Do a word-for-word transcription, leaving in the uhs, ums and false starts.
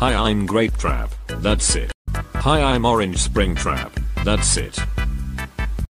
Hi, I'm Grape Trap. That's it. Hi, I'm Orange Spring Trap. That's it.